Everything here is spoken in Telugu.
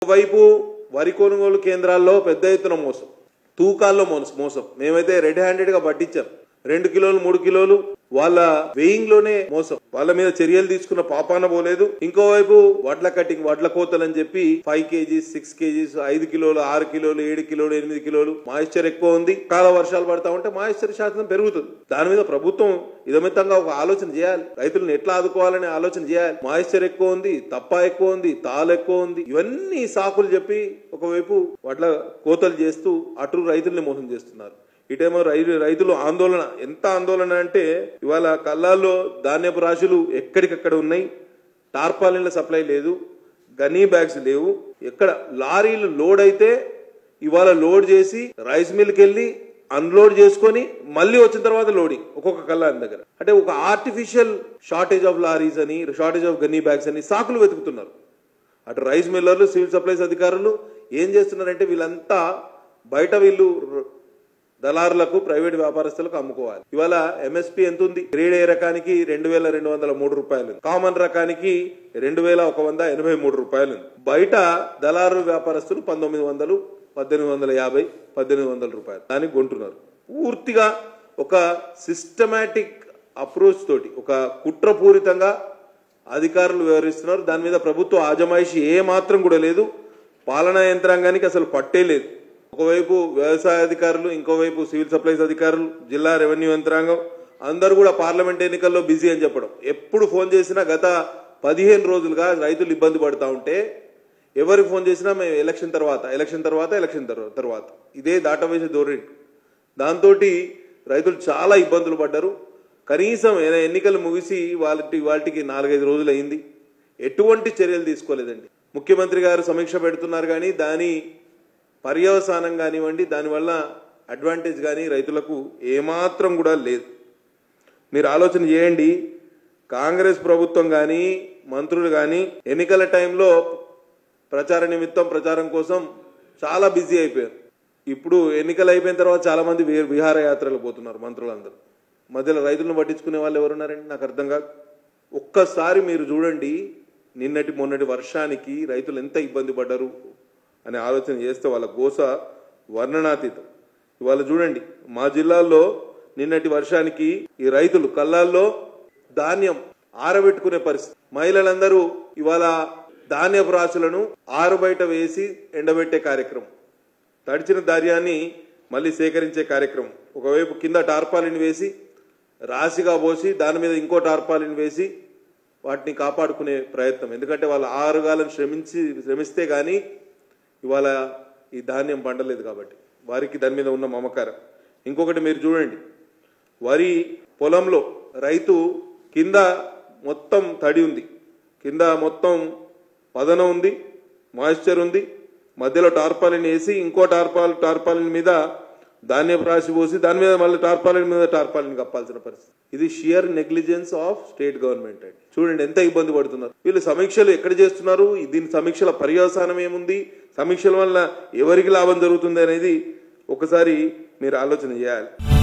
ఒకవైపు వరి కొనుగోలు కేంద్రాల్లో పెద్ద ఎత్తున మోసం, తూకాల్లో మోసం. మేమైతే రెడ్ హ్యాండెడ్ గా పట్టించాం. 2 కిలోలు 3 కిలోలు వాళ్ళ వెయింగ్ లోనే మోసం. వాళ్ళ మీద చర్యలు తీసుకున్న పాపాన పోలేదు. ఇంకోవైపు వడ్ల కటింగ్, వడ్ల కోతలు అని చెప్పి 5 kgs 6 kgs 5 కిలోలు 6 కిలోలు 7 కిలోలు 8 కిలోలు మాయిశ్చర్ ఎక్కువ ఉంది. చాలా వర్షాలు పడతా ఉంటే మాయిశ్చర్ శాతం పెరుగుతుంది. దాని మీద ప్రభుత్వం ఇదమితంగా ఒక ఆలోచన చేయాలి. రైతులను ఎట్లా ఆదుకోవాలనే ఆలోచన చేయాలి. మాయిశ్చర్ ఎక్కువ ఉంది, తప్ప ఎక్కువ ఉంది, తాలు ఎక్కువ ఉంది, ఇవన్నీ సాకులు చెప్పి ఒకవైపు వడ్ల కోతలు చేస్తూ అటు రైతుల్ని మోసం చేస్తున్నారు. ఇటేమో రైతులు ఆందోళన. ఎంత ఆందోళన అంటే ఇవాళ కల్లాల్లో ధాన్యపు రాశులు ఎక్కడికక్కడ ఉన్నాయి. టార్పాలిన్ల సప్లై లేదు, గనీ బ్యాగ్స్ లేవు. ఎక్కడ లారీలు లోడ్ అయితే ఇవాళ లోడ్ చేసి రైస్ మిల్కి వెళ్ళి అన్లోడ్ చేసుకొని మళ్ళీ వచ్చిన తర్వాత లోడింగ్ ఒక్కొక్క కల్లాని దగ్గర. అంటే ఒక ఆర్టిఫిషియల్ షార్టేజ్ ఆఫ్ లారీస్ అని, షార్టేజ్ ఆఫ్ గనీ బ్యాగ్స్ అని సాకులు వెతుకుతున్నారు. అటు రైస్ మిల్లర్లు, సివిల్ సప్లైస్ అధికారులు ఏం చేస్తున్నారంటే వీళ్ళంతా బయట వీళ్ళు దళారులకు, ప్రైవేట్ వ్యాపారస్తులకు అమ్ముకోవాలి. ఇవాళ ఎంఎస్పీ ఎంత ఉంది? గ్రేడ్ ఏ రకానికి 2203 రూపాయలు, కామన్ రకానికి 2183 రూపాయలు. బయట దళారు వ్యాపారస్తులు 1900, 1850, 1800 రూపాయలు దానికి కొంటున్నారు. పూర్తిగా ఒక సిస్టమాటిక్ అప్రోచ్ తోటి, ఒక కుట్రపూరితంగా అధికారులు వ్యవహరిస్తున్నారు. దాని మీద ప్రభుత్వ ఆజమాయిషి ఏ మాత్రం కూడా లేదు. పాలనా యంత్రాంగానికి అసలు పట్టే లేదు. ఒకవైపు వ్యవసాయ అధికారులు, ఇంకోవైపు సివిల్ సప్లైస్ అధికారులు, జిల్లా రెవెన్యూ యంత్రాంగం అందరూ కూడా పార్లమెంట్ ఎన్నికల్లో బిజీ అని చెప్పడం. ఎప్పుడు ఫోన్ చేసినా గత 15 రోజులుగా రైతులు ఇబ్బంది పడతా ఉంటే ఎవరికి ఫోన్ చేసినా మేము ఎలక్షన్ తర్వాత ఇదే దాటవేసే ధోరణి. దాంతో రైతులు చాలా ఇబ్బందులు పడ్డారు. కనీసం ఎన్నికలు ముగిసి వాటికి 4-5 రోజులు అయింది. ఎటువంటి చర్యలు తీసుకోలేదండి. ముఖ్యమంత్రి గారు సమీక్ష పెడుతున్నారు కానీ దాని పర్యవసానం కానివ్వండి, దానివల్ల అడ్వాంటేజ్ కానీ రైతులకు ఏమాత్రం కూడా లేదు. మీరు ఆలోచన చేయండి. కాంగ్రెస్ ప్రభుత్వం కానీ మంత్రులు కానీ ఎన్నికల టైంలో ప్రచార నిమిత్తం, ప్రచారం కోసం చాలా బిజీ అయిపోయారు. ఇప్పుడు ఎన్నికలు అయిపోయిన తర్వాత చాలా మంది విహారయాత్రలు పోతున్నారు మంత్రులందరూ. మధ్యలో రైతులను పట్టించుకునే వాళ్ళు ఎవరున్నారండి? నాకు అర్థం కాదు. ఒక్కసారి మీరు చూడండి, నిన్నటి మొన్నటి వర్షానికి రైతులు ఎంత ఇబ్బంది పడ్డారు అనే ఆలోచన చేస్తే వాళ్ళ గోస వర్ణనాతీతం. ఇవాళ చూడండి, మా జిల్లాల్లో నిన్నటి వర్షానికి ఈ రైతులు కల్లాల్లో ధాన్యం ఆరబెట్టుకునే పరిస్థితి. మహిళలందరూ ఇవాళ ధాన్యపు రాశులను ఆరుబయట వేసి ఎండబెట్టే కార్యక్రమం, తడిచిన ధాన్యాన్ని మళ్ళీ సేకరించే కార్యక్రమం. ఒకవైపు కింద టార్పాలిన్ వేసి రాశిగా పోసి దాని మీద ఇంకో టార్పాలిన్ వేసి వాటిని కాపాడుకునే ప్రయత్నం. ఎందుకంటే వాళ్ళు 6 గాలను శ్రమిస్తే గానీ ఇవాళ ఈ ధాన్యం పండలేదు కాబట్టి వారికి దాని మీద ఉన్న మమకారం. ఇంకొకటి మీరు చూడండి, వరి పొలంలో రైతు కింద మొత్తం తడి ఉంది, కింద మొత్తం పదన ఉంది, మాయిశ్చర్ ఉంది, మధ్యలో టార్పాలిన్ వేసి ఇంకో టార్పాలిన్ మీద ధాన్యపు రాశి పోసి దాని మీద మళ్ళీ టార్పాలిన్ కప్పాల్సిన పరిస్థితి. ఇది sheer negligence of state government అండి. చూడండి ఎంత ఇబ్బంది పడుతున్నారు వీళ్ళు. సమీక్షలు ఎక్కడ చేస్తున్నారు? దీని సమీక్షల పర్యవసానం ఏముంది? సమీక్షల వల్ల ఎవరికి లాభం జరుగుతుంది అనేది ఒకసారి మీరు ఆలోచన చేయాలి.